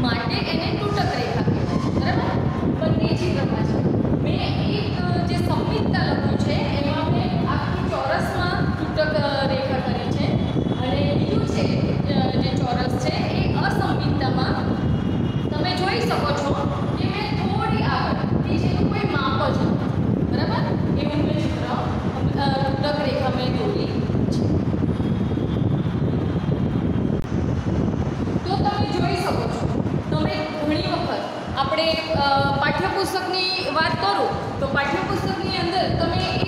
માટે એને તૂટક રેખા કહેવાય છે, બરાબર। બંને ચિત્રમાં છે મેં એક જે સંમિતતા લખ્યું છે એમાં મેં આખી ચોરસમાં તૂટક રેખા કરી છે, અને બીજું છે જે ચોરસ છે એ અસંમિતતામાં તમે જોઈ શકો છો કે મેં થોડી આગળ કે જેનું કોઈ માપ જ નથી, બરાબર, એવું મેં ચિત્ર તૂટક રેખા મેં દોરી છે। તો તમે જોઈ શકો છો, તમે ઘણી વખત આપણે પાઠ્યપુસ્તકની વાત કરું તો પાઠ્યપુસ્તકની અંદર તમે એક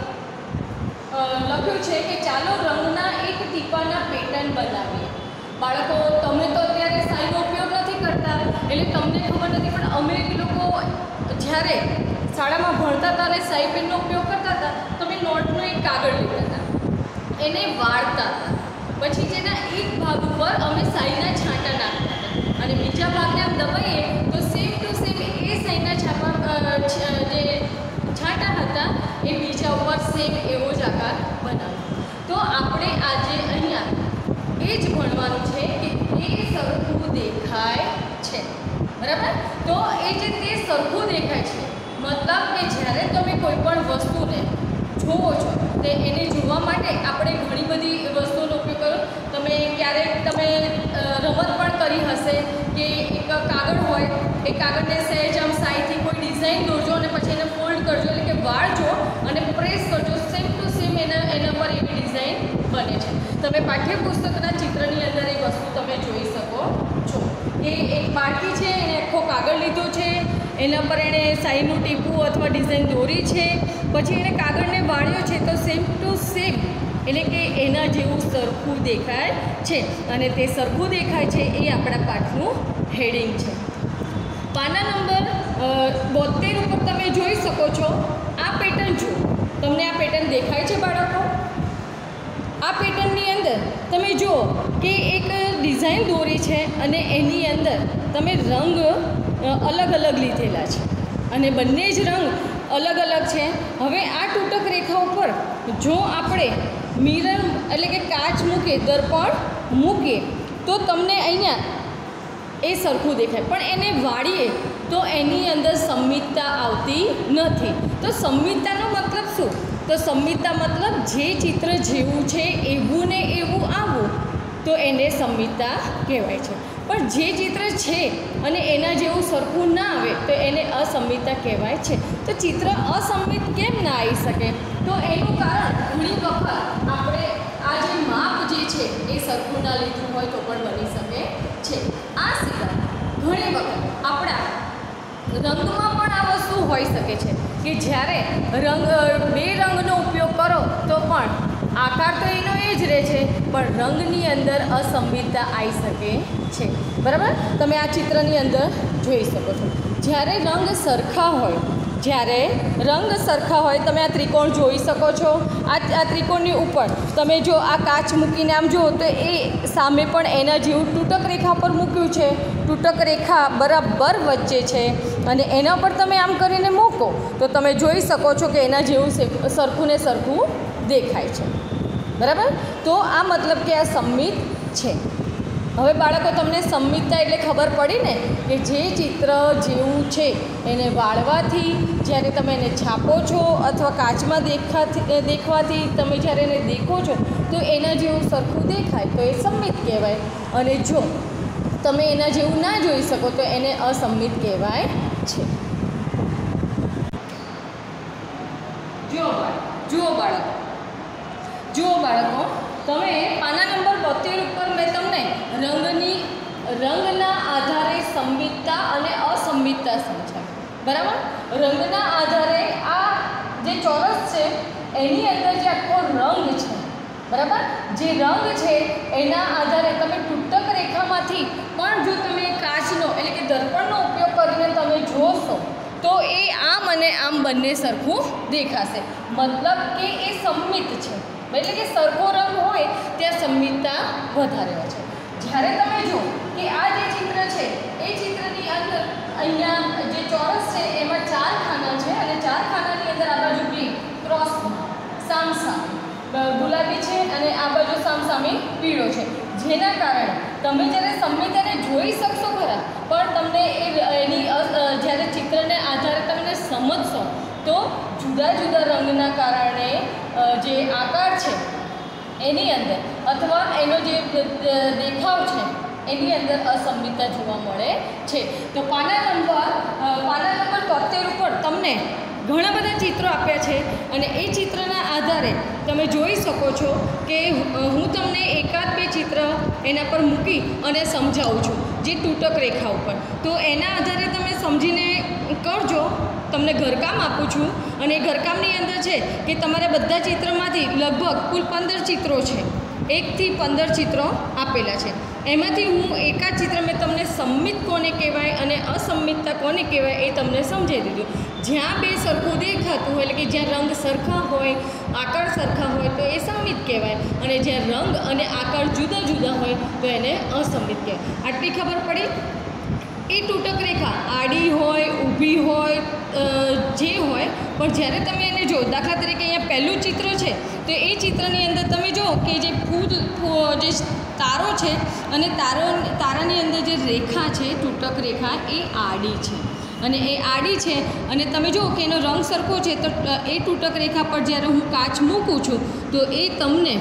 લખ્યું છે કે ચાલો રંગના એક ટીપાના પેટર્ન બનાવીએ। બાળકો, તમે તો અત્યારે શાહીનો ઉપયોગ નથી કરતા એટલે તમને ખબર નથી, પણ અમે લોકો જ્યારે શાળામાં ભણતા હતા અને શાહી પેનનો ઉપયોગ કરતા હતા તો અમે નોટનો એક કાગળ લેતા હતા, એને વાળતા હતા, પછી જેના એક ભાગ ઉપર અમે શાહીના છાંટા નાખતા હતા અને બીજા ભાગને આમ દબાઈએ તો સેમ ટુ સેમ એ શાહીના જે છાંટા હતા એ બીજા ઉપર સેમ એવો જ આકાર બનાવ્યો। તો આપણે આજે અહીંયા એ જ ભણવાનું છે કે એ સરખું દેખાય છે, બરાબર। તો એ જે તે સરખું દેખાય છે મતલબ કે જ્યારે તમે કોઈ પણ વસ્તુને જોવો છો તે એને જોવા માટે આપણે ઘણી બધી વસ્તુઓનો ઉપયોગ કરો। તમે ક્યારેક તમે રમત પણ કરી હશે કે એક કાગળ હોય, એ કાગળને સહેજ આમ સાઈડથી કોઈ ડિઝાઇન દોરજો અને પછી એને ફોલ્ડ કરજો, એટલે કે વાળજો અને પ્રેસ કરજો, સેમ ટુ સેમ એના પર એવી ડિઝાઇન બને છે। તમે પાઠ્યપુસ્તકના ચિત્રની અંદર એ વસ્તુ તમે જોઈ શકો છો કે એક બાળકી છે એને આખો કાગળ લીધો છે, એના પર એણે શાહીનું ટીપું અથવા ડિઝાઇન દોરી છે, પછી એણે કાગળને વાળ્યો છે તો સેમ ટુ સેમ એટલે કે એના જેવું સરખું દેખાય છે, અને તે સરખું દેખાય છે એ આપણા પાઠનું હેડિંગ છે। પાના નંબર 72 ઉપર તમે જોઈ શકો છો આ પેટર્ન જુઓ, તમને આ પેટર્ન દેખાય છે બાળકો? આ પેટર્નની અંદર તમે જુઓ કે એક ડિઝાઇન દોરી છે અને એની અંદર તમે રંગ અલગ અલગ લીધેલા છે અને બંને જ રંગ અલગ અલગ છે। હવે આ તૂટક રેખા ઉપર જો આપણે મિરર એટલે કે કાચ મૂકીએ, દર્પણ મૂકીએ તો તમને અહીંયા એ સરખું દેખાય, પણ એને વાળીએ તો એની અંદર સંમિતતા આવતી નથી। તો સંમિતતાનો મતલબ શું? તો સંમિતતા મતલબ જે ચિત્ર જેવું છે એવું ને એવું આવવું તો એને સંમિતતા કહેવાય છે, પણ જે ચિત્ર છે અને એના જેવું સરખું ના આવે તો એને અસંમિતતા કહેવાય છે। તો ચિત્ર અસંમિત કેમ ના આવી શકે? તો એનું કારણ ઘણી વખત આપણે આ જે માપ જે છે એ સરખું ના લીધું હોય તો પણ બની શકે છે। આ સિવાય ઘણી વખત આપણા રંગમાં પણ આ વસ્તુ હોઈ શકે છે કે જ્યારે બે રંગનો ઉપયોગ કરો તો પણ આકાર તો એનો એ જ રહે છે, પણ રંગની અંદર અસંમિતતા આવી શકે છે, બરાબર। તમે આ ચિત્રની અંદર જોઈ શકો છો જ્યારે રંગ સરખા હોય તમે આ ત્રિકોણ જોઈ શકો છો। આ ત્રિકોણની ઉપર તમે જો આ કાચ મૂકીને આમ જુઓ તો એ સામે પણ એના જેવું તૂટક રેખા પર મૂક્યું છે, તૂટક રેખા બરાબર વચ્ચે છે અને એના પર તમે આમ કરીને મૂકો તો તમે જોઈ શકો છો કે એના જેવું સરખું ને સરખું દેખાય છે, બરાબર। તો આ મતલબ કે આ સંમિત છે। હવે બાળકો, તમને સંમિતતા એટલે ખબર પડી ને કે જે ચિત્ર જેવું છે એને વાળવાથી જ્યારે તમે એને છાપો છો અથવા કાચમાં દેખવાથી તમે જ્યારે એને દેખો છો તો એના જેવું સરખું દેખાય તો એ સંમિત કહેવાય, અને જો તમે એના જેવું ના જોઈ શકો તો એને અસંમિત કહેવાય છે। જુઓ બાળકો, તમે પાના નંબર 72 ઉપર મેં તમને રંગના આધારે સંમિતતા અને અસંમિતતા સમજાવી, બરાબર। રંગના આધારે આ જે ચોરસ છે એની અંદર જે આખો રંગ છે, બરાબર, જે રંગ છે એના આધારે તમે તૂટક રેખામાંથી પણ જો તમે કાચનો એટલે કે દર્પણનો ઉપયોગ કરીને તમે જોશો તો એ આમ અને આમ બંને સરખું દેખાશે, મતલબ કે એ સંમિત છે, એટલે કે સરખો રંગ હોય ત્યાં સંમિતતા વધારે હોય છે। જ્યારે તમે જો કે આ જે ચિત્ર છે એ ચિત્રની અંદર અહીંયા જે ચોરસ છે એમાં 4 ખાના છે અને 4 ખાનાની અંદર આ બાજુ બી ક્રોસમાં સામસામે ગુલાબી છે અને આ બાજુ સામસામે પીળો છે, જેના કારણે તમે જ્યારે સંમિતાને જોઈ શકશો ખરા, પણ તમને એની જ્યારે ચિત્રને આધારે તમે સમજશો તો જુદા જુદા રંગના કારણે જે આકાર છે એની અંદર અથવા એનો જે દેખાવ છે એની અંદર અસંમિતતા જોવા મળે છે. તો પાના નંબર 73 ઉપર તમને ઘણા બધા ચિત્રો આપ્યા છે અને એ ચિત્રના આધારે તમે જોઈ શકો છો કે હું તમને એકાદ બે ચિત્ર એના પર મૂકી અને સમજાવું છું જે તૂટક રેખા ઉપર. તો એના આધારે તમે સમજીને કરજો. તમને ઘરકામ આપું છું અને એ ઘરકામની અંદર છે કે તમારે બધા ચિત્રમાંથી લગભગ કુલ 15 ચિત્રો છે. 1 થી 15 ચિત્રો આપેલા છે. એમાંથી હું એકાદ ચિત્ર મેં તમને સંમિત કોને કહેવાય અને અસંમિતતા કોને કહેવાય એ તમને સમજાવી દીધું. જ્યાં બે સરખું દેખાતું હોય એટલે કે જ્યાં રંગ સરખા હોય, આકાર સરખા હોય તો એ સંમિત કહેવાય અને જ્યાં રંગ અને આકાર જુદા જુદા હોય તો એને અસંમિત કહેવાય. આટલી ખબર પડી. એ તૂટક રેખા આડી હોય, ઊભી હોય, જે હોય, પણ જ્યારે તમે એને જો, દાખલા તરીકે અહીંયા પહેલું ચિત્ર છે તો એ ચિત્રની અંદર તમે જુઓ કે જે જે તારો છે અને તારાની અંદર જે રેખા છે તૂટક રેખા એ આડી છે અને એ આડી છે અને તમે જુઓ કે એનો રંગ સરખો છે તો એ તૂટક રેખા પર જ્યારે હું કાચ મૂકું છું તો એ તમને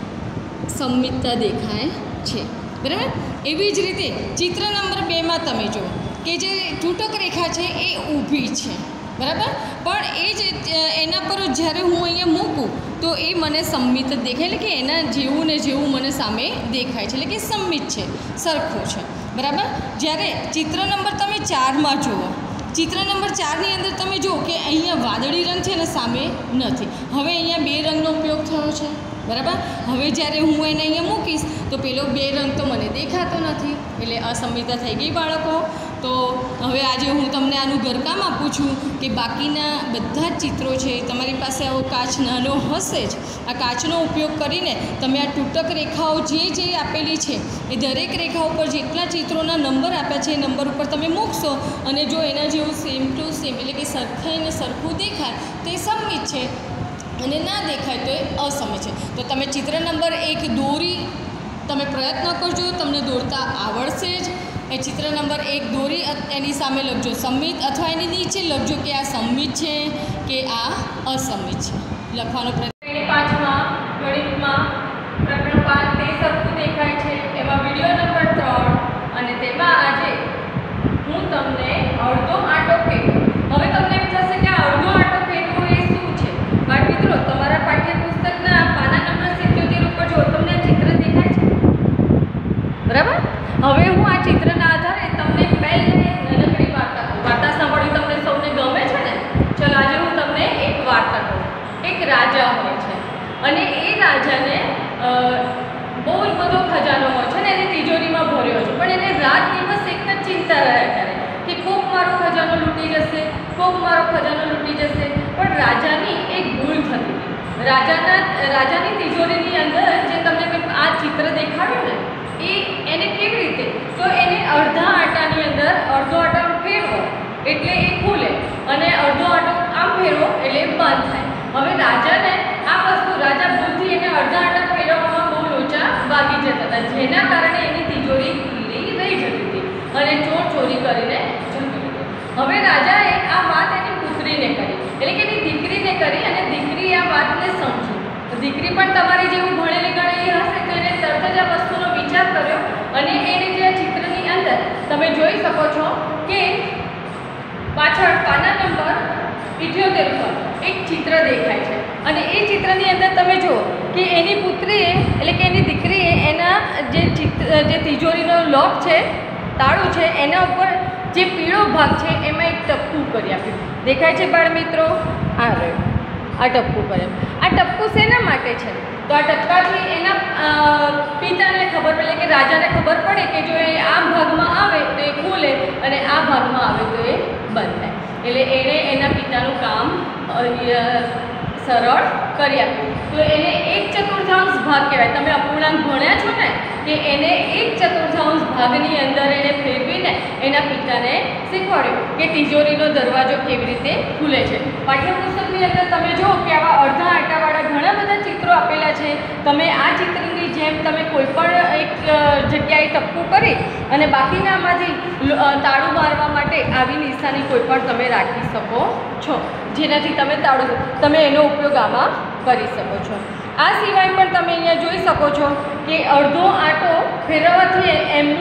સંમિતતા દેખાય છે. બરાબર. એવી જ રીતે ચિત્ર નંબર 2માં તમે જુઓ કે જે તૂટક રેખા છે એ ઊભી છે. બરાબર. પણ એ જ એના પર જ્યારે હું અહીંયા મૂકું તો એ મને સંમિત દેખાય, એટલે કે એના જેવું ને જેવું મને સામે દેખાય છે, એટલે કે સંમિત છે, સરખું છે. બરાબર. જ્યારે ચિત્ર નંબર તમે 4માં જુઓ, ચિત્ર નંબર 4ની અંદર તમે જુઓ કે અહીંયા વાદળી રંગ છે અને સામે નથી. હવે અહીંયા 2 રંગનો ઉપયોગ થયો છે. બરાબર. હવે જ્યારે હું એને અહીંયા મૂકીશ તો પેલો 2 રંગ તો મને દેખાતો નથી, એટલે અસંમિતતા થઈ ગઈ બાળકો. તો હવે આજે હું તમને આનું ઘરકામ આપું છું કે બાકીના બધા જ ચિત્રો છે તમારી પાસે આવો કાચ નાનો હશે જ. આ કાચનો ઉપયોગ કરીને તમે આ તૂટક રેખાઓ જે આપેલી છે એ દરેક રેખાઓ પર જેટલા ચિત્રોના નંબર આપ્યા છે એ નંબર ઉપર તમે મૂકશો અને જો એના જેવું સેમ ટુ સેમ એટલે કે સરખાઈને સરખું દેખાય તો એ સંમિત છે અને ના દેખાય તો એ અસંમિત છે. તો તમે ચિત્ર નંબર 1 દોરી તમે પ્રયત્ન કરજો, તમને દોરતા આવડશે જ. એ ચિત્ર નંબર 1 દોરી એની સામે લખજો સંમિત અથવા એની નીચે લખજો કે આ સંમિત છે કે આ અસંમિત છે. લખવાનો પ્રયત્ન. 5માં ગણિતમાં પ્રકરણ 5 તે સરખું દેખાય છે એમાં વિડીયો નંબર 3 અને તેમાં આજે હું તમને અડધો આંટો ફેરવું. હવે તમને એમ થશે કે આ અડધો આંટો ફેરવો એ શું છે? બાળ મિત્રો, તમારા પાઠ્યપુસ્તકના પાના નંબર 77 ઉપર જો તમને ચિત્ર દેખાય છે. બરાબર. હવે હું આ ચિત્રના આધારે તમને પહેલી નાનકડી વાર્તા સાંભળવી તમને સૌને ગમે છે ને? ચલો આજે હું તમને એક વાર્તા કહું. એક રાજા હોય છે અને એ રાજાને બહુ બધો ખજાનો હોય છે ને એની તિજોરીમાં ભર્યો છે, પણ એને રાત દિવસ એક જ ચિંતા રહ્યા કરે કે કોક મારો ખજાનો લૂંટી જશે, કોક મારો ખજાનો લૂંટી જશે. પણ રાજાની એક ભૂલ થતી હતી. રાજાની તિજોરીની અંદર જે તમને મેં આ ચિત્ર દેખાડ્યું ને એને કેવી રીતે, તો એને અડધા આંટાની અંદર અડધો આંટો ફેરવો એટલે એ ખુલે અને અડધો આંટો આમ ફેરવો એટલે બંધ થાય. હવે રાજાને આ વસ્તુ રાજા ભૂલથી એને અડધા આંટા ફેરવવામાં બહુ લોચા વાગી જતા હતા, જેના કારણે એની તિજોરી ખુલ્લી રહી જતી હતી અને ચોર ચોરી કરીને જતું હતું. હવે રાજાએ આ વાત એની પુત્રીને કરી, એટલે કે એની દીકરીને કરી અને દીકરી આ વાતને સમજી. દીકરી પણ તમારી જેવું ભણેલી ગણેલી હશે તો એને તરત જ આ વસ્તુનો વિચાર કર્યો અને એને જે ચિત્રની અંદર તમે જોઈ શકો છો કે પાછળ પાના નંબર 78 પર એક ચિત્ર દેખાય છે અને એ ચિત્રની અંદર તમે જુઓ કે એની પુત્રીએ એટલે કે એની દીકરીએ એના જે તિજોરીનો લોક છે, તાળું છે, એના ઉપર જે પીળો ભાગ છે એમાં એક ટપકું કરી આપ્યું. દેખાય છે બાળ મિત્રો? આ રહ્યું, આ ટપકું કરે. આ ટપકું શેના માટે છે? તો આ ટપકાથી એના પિતાને ખબર પડે કે રાજાને ખબર પડે કે જો એ આ ભાગમાં આવે તો એ ખુલે અને આ ભાગમાં આવે તો એ બંધ થાય. એટલે એણે એના પિતાનું કામ સરળ કરી આપ્યું. તો એને 1/4 ભાગ કહેવાય. તમે અપૂર્ણાંક ભણ્યા છો ને કે એને 1/4 ભાગની અંદર એને ફેરવીને જોઈને એના પિતાને શીખવાડ્યું કે તિજોરીનો દરવાજો કેવી રીતે ખુલે છે. પાઠ્યપુસ્તકની અંદર તમે જુઓ કે આવા અડધા આંટાવાળા ઘણા બધા ચિત્રો આપેલા છે. તમે આ ચિત્રની જેમ તમે કોઈ પણ એક જગ્યાએ ટપકું કરી અને બાકીનામાંથી તાળું મારવા માટે આવી નિશાની કોઈ પણ તમે રાખી શકો છો, જેનાથી તમે એનો ઉપયોગ આમાં કરી શકો છો. આ સિવાય પણ તમે અહીંયા જોઈ શકો છો કે અડધો આંટો ફેરવવાથી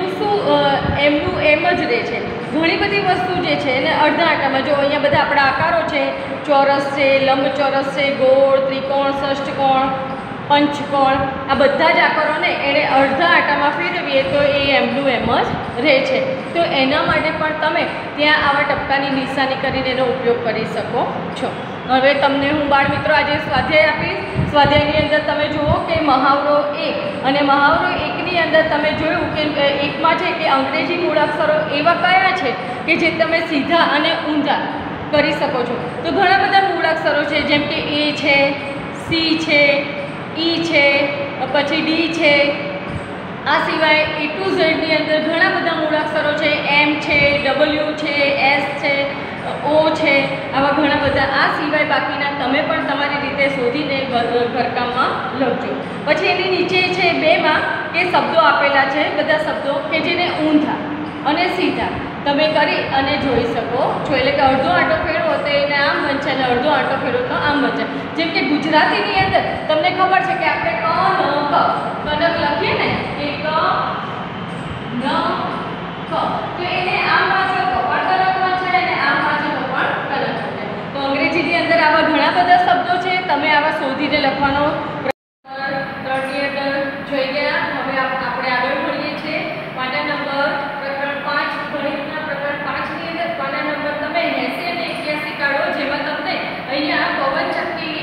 એમનું એમ જ રહે છે. ઘણી બધી વસ્તુ જે છે એને અડધા આંટામાં જો અહીંયા બધા આપણા આકારો છે, ચોરસ છે, લંબચોરસ છે, ગોળ, ત્રિકોણ, ષષ્ઠકોણ, પંચકોણ, આ બધા જ આકારોને એણે અડધા આંટામાં ફેરવીએ તો એ એમનું એમ જ રહે છે. તો એના માટે પણ તમે ત્યાં આવા ટપકાની નિશાની કરીને એનો ઉપયોગ કરી શકો છો. હવે તમને હું બાળ મિત્રો આજે સ્વાધ્યાય આપીશ. સ્વાધ્યાયની અંદર તમે જુઓ કે મહાવરો 1 અને મહાવરો 1ની અંદર તમે જોયું કે એકમાં છે કે અંગ્રેજી મૂળાક્ષરો એવા કયા છે કે જે તમે સીધા અને ઊંધા કરી શકો છો. તો ઘણા બધા મૂળાક્ષરો છે, જેમ કે એ છે, સી છે, ઈ છે, પછી ડી છે. આ સિવાય A to Z ની અંદર ઘણા બધા મૂળાક્ષરો છે, એમ છે, ડબલ્યુ છે, એસ છે, ઓ છે, આવા ઘણા બધા. આ સિવાય બાકીના તમે પણ તમારી રીતે શોધીને ઘરકામમાં લખજો. પછી એની નીચે છે 2માં કે શબ્દો આપેલા છે, બધા શબ્દો કે જેને ઊંધા અને સીધા તમે કરી અને જોઈ શકો છો. એટલે કે અડધો આંટો ફેરવો તો એને આમ બનશે અને અડધો આંટો ફેરવો તો આમ બનશે. જેમ કે ગુજરાતીની અંદર તમને ખબર છે કે આપણે કનક લખીએ ને કે ક ન ક, તો એને આમ વાંચો તો પણ કનક વંચાય અને આમ વાંચો તો પણ કનક વંચાય. તો અંગ્રેજીની અંદર આવા ઘણા બધા શબ્દો છે, તમે આવા શોધીને લખવાનો ત્રણની અંદર જોઈ ગયા. હવે આપણે આગળ ભણીએ છીએ પાના નંબર પ્રકરણ 5. ગણિતના પ્રકરણ 5ની અંદર પાના નંબર તમે 80 અને 81 કાઢો, જેમાં તમને અહીંયા પવનચક્કી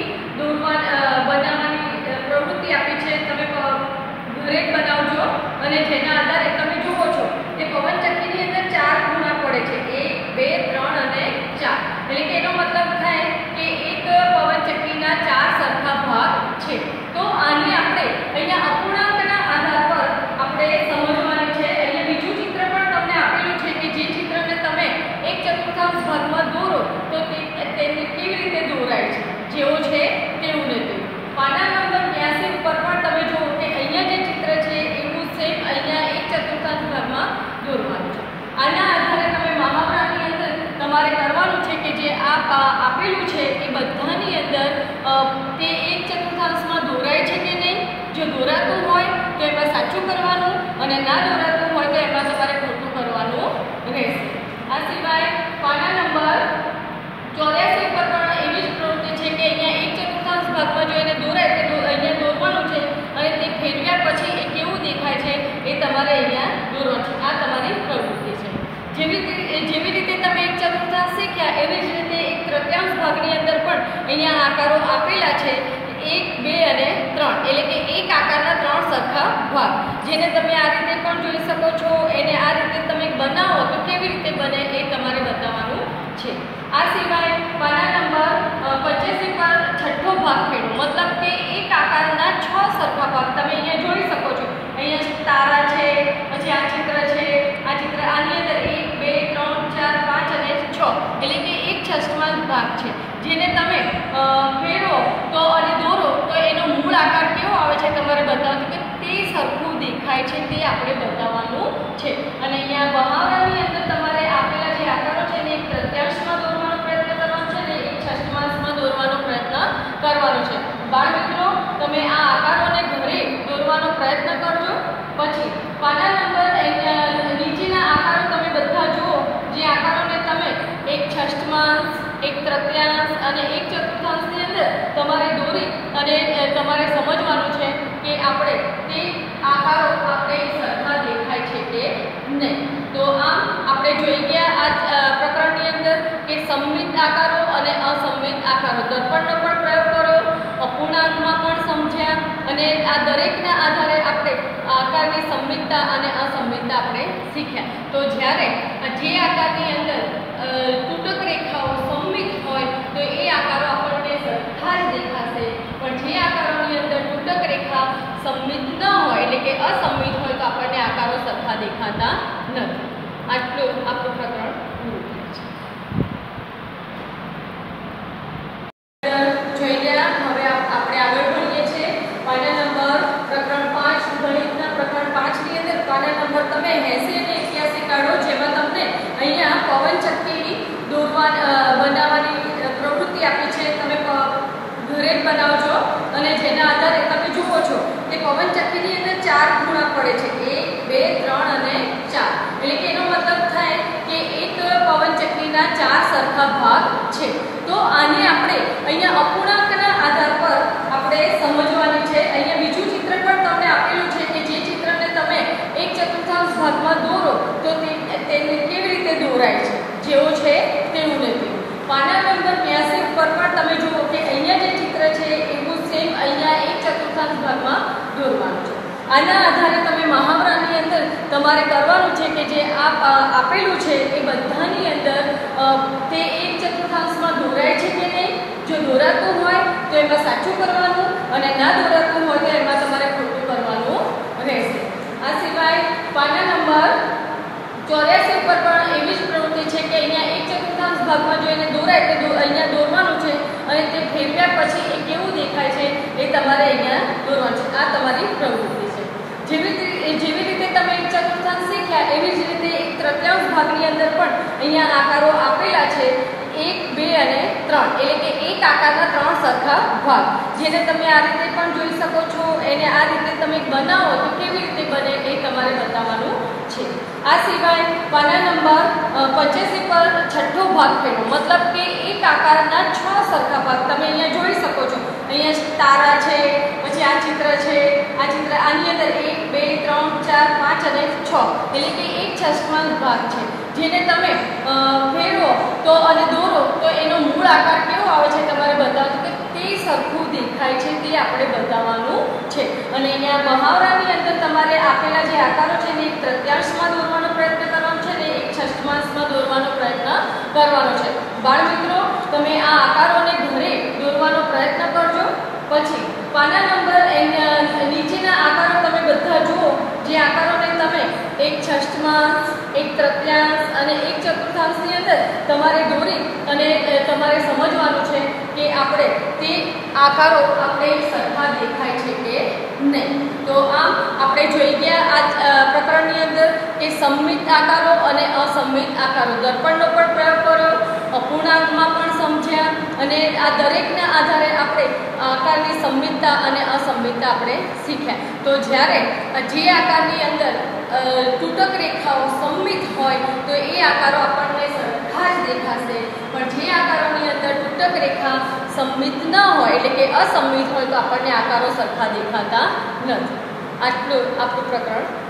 બનાવવાની પ્રવૃત્તિ આપી છે. તમે ઘરે જ બનાવજો અને જેના આધારે તમે જુઓ છો કે પવનચક્કીની અંદર 4 ખૂણા પડે છે, 1, 2, 3 અને 4. એટલે કે એનો મતલબ થાય કે એક પવનચક્કીના 4 સરખા ભાગ છે. તો આને આપણે અહીંયા અપૂર્ણાંકના આધાર પર આપણે સમજવાનું છે. અહીંયા બીજું ચિત્ર પણ તમને આપેલું છે કે જે ચિત્રને તમે 1/4 ભાગમાં દોરો તો તેને કેવી રીતે દોરાય છે, જેવો છે તેવું ને તેવું. પાના નંબર 82 ઉપર પણ તમે જુઓ કે અહીંયા જે ચિત્ર છે એવું સેમ અહીંયા 1/4 ભાગમાં દોરવાનું છે. આના આધારે તમે મહાવરાની અંદર તમારે કરવાનું છે કે જે આપેલું છે એ બધાની અંદર તે 1/4 દોરાય છે કે નહીં. જો દોરાતું હોય તો એમાં સાચું કરવાનું અને ના દોરાતું હોય તો એમાં તમારે ખોટું કરવાનું રહેશે. આ સિવાય પાના નંબર 84 ઉપર પણ એવી જ પ્રવૃત્તિ છે કે અહીંયા 1/4 ભાગમાં જો એને દોરાય તો અહીંયા દોરવાનું છે અને તે ફેરવ્યા પછી એ કેવું દેખાય છે એ તમારે અહીંયા દોરવાનું છે. આ તમારી પ્રવૃત્તિ છે. જેવી રીતે તમે 1/4 શીખ્યા એવી જ રીતે 1/3 ભાગની અંદર પણ અહીંયા આકારો આપેલા છે, 1, 2 અને 3. એટલે કે એક આકારના 3 સરખા ભાગ, જેને તમે આ રીતે પણ જોઈ શકો છો. એને આ રીતે તમે બનાવો તો કેવી રીતે બને એ તમારે બતાવવાનું છે. આ સિવાય પાના નંબર 85 પર છઠ્ઠો ભાગ ખેડો, મતલબ કે એક આકારના 6 સરખા ભાગ તમે અહીંયા જોઈ શકો છો. અહીંયા તારા છે, પછી આ ચિત્ર છે, આ ચિત્ર, આની અંદર 1, 2, 3, 4, 5 અને 6 એટલે કે 1/6 ભાગ છે, જેને તમે ફેરવો તો અને દોરો તો એનો મૂળ આકાર કેવો આવે છે તમારે બતાવવાનું કે તે સરખું દેખાય છે તે આપણે બતાવવાનું છે. અને અહીંયા મહાવરાની અંદર તમારે આપેલા જે આકારો છે એને 1/3 દોરવાનો પ્રયત્ન કરવાનો છે અને 1/6 દોરવાનો પ્રયત્ન કરવાનો છે. બાળ મિત્રો, તમે આ આકારોને ઘરે દોરવાનો પ્રયત્ન કરજો. પછી પાના નંબર નીચેના આકારો તમે બધા જુઓ, જે આકારોને તમે 1/6, 1/3 અને 1/4 ની અંદર તમારે દોરી અને તમારે સમજવાનું છે કે આપણે તે આકારો આપણે સરખા દેખાય છે કે નહીં. તો આમ આપણે જોઈ ગયા આ પ્રકરણની અંદર કે સમમિત આકારો અને અસમમિત આકારો. દર્પણનો પણ પ્રયોગ કર્યો, અપૂર્ણાંકમાં પણ સમજ્યા અને આ દરેકના આધારે આપણે આકારની સમમિતતા અને અસમમિતતા આપણે શીખ્યા. તો જ્યારે જે આકારની અંદર તૂટક રેખાઓ સમમિત હોય તો એ આકારો આપણને સરખા જ દેખાશે, પણ જે આકારોની અંદર તૂટક રેખા સમમિત ન હોય એટલે કે અસમમિત હોય તો આપણને આકારો સરખા દેખાતા નથી. આટલું આપણું પ્રકરણ પૂરું થાય છે. જોઈ ગયા. હવે આપણે આગળ ભણીએ છીએ પાના નંબર પ્રકરણ 5 ગણિતના પ્રકરણ 5 ની અંદર પાના નંબર તમે 80 અને 81 કાઢો, જેમાં તમને અહીંયા પવનચક્કી બનાવવાની પ્રવૃત્તિ આપી છે. તમે ઘરે જ બનાવજો અને જેના આધારે તમે જુઓ છો કે પવનચક્કીની અંદર 4 ખૂણા પડે છે, 1 2 3 અને 4. એટલે કે એનો મતલબ થાય કે એક પવનચક્કીના 4 સરખા ભાગ છે. તો આને આપણે અહીંયા અપૂર્ણાંકના આધાર પર આપણે સમજવાની છે. અહીંયા બીજું ચિત્ર પણ તમને આપેલું છે કે જે ચિત્રને તમે 1/4 ભાગમાં દોરો તો તેને કેવી રીતે દોરાય છે, જેવો છે તેવું નથી. પાના નંબર 82 ઉપર પણ તમે જુઓ કે અહીંયા જે ચિત્ર છે એવું સેમ અહીંયા 1/4 ભાગમાં દોરવાનું છે. આના આધારે તમે મહાવરાની અંદર તમારે કરવાનું છે કે જે આપેલું છે એ બધાની અંદર તે 1/4 દોરાય છે કે નહીં. જો દોરાતું હોય તો એમાં સાચું કરવાનું અને ના દોરાતું હોય તો એમાં તમારે ખોટું કરવાનું રહેશે. આ સિવાય પાના નંબર 84 ઉપર પણ એવી જ પ્રવૃત્તિ છે કે અહીંયા 1/4 ભાગમાં જો એને દોરાય તો અહીંયા દોરવાનું છે અને તે ફેરવ્યા પછી એ કેવું દેખાય છે એ તમારે અહીંયા દોરવાનું છે. આ તમારી પ્રવૃત્તિ છે. જેવી રીતે તમે 1/4 શીખ્યા એવી જ રીતે 1/3 ભાગની અંદર પણ અહીંયા આકારો આપેલા છે, 1 2 અને 3. એટલે કે એક આકારના 3 સરખા ભાગ, જેને તમે આ રીતે પણ જોઈ શકો છો. એને આ રીતે તમે બનાવો તો કેવી રીતે બને એ તમારે બતાવવાનું છે. આ સિવાય પાના નંબર 85 પર છઠ્ઠો ભાગ ફેરવો, મતલબ કે એક આકારના 6 સરખા ભાગ તમે અહીંયા જોઈ શકો છો. અહીંયા તારા છે, પછી આ ચિત્ર છે, આ ચિત્ર, આની અંદર 1 2 3 4 5 અને 6 એટલે કે 1/6 ભાગ છે. જેને તમે ફેરવો તો અને દોરો તો એનો મૂળ આકાર કેવો આવે છે તમારે બતાવજો કે તે સરખું દેખાય છે તે આપણે બતાવવાનું છે. અને અહીંયા મહાવરાની અંદર તમારે આપેલા જે આકારો છે ને 1/3 દોરવાનો પ્રયત્ન કરવાનો છે ને 1/6 દોરવાનો પ્રયત્ન કરવાનો છે. બાળ મિત્રો, તમે આ આકારોને ઘરે દોરવાનો પ્રયત્ન કરજો. પછી પાના નંબર નીચેના આકારો તમે બધા જુઓ, જે આકારોને તમે 1/6 1/3 અને 1/4 ની અંદર તમારે દોરી અને તમારે સમજવાનું છે કે આપણે તે આકારો આપણે સરખા દેખાય છે કે નહીં. તો આમ આપણે જોઈ ગયા આ પ્રકરણની અંદર કે સમમિત આકારો અને અસમમિત આકારો. દર્પણનો પણ પ્રયોગ કર્યો, અપૂર્ણાંકમાં પણ સમજ્યા અને આ દરેકના આધારે આપણે આકારની સમમિતતા અને અસમમિતતા આપણે શીખ્યા. તો જ્યારે જે આકારની અંદર તૂટક રેખાઓ સમમિત હોય તો એ આકારો આપણને સરખા જ દેખાશે, પણ જે આકારોની અંદર તૂટક રેખા સમમિત ન હોય એટલે કે અસમમિત હોય તો આપણને આકારો સરખા દેખાતા નથી. આટલું આપણું પ્રકરણ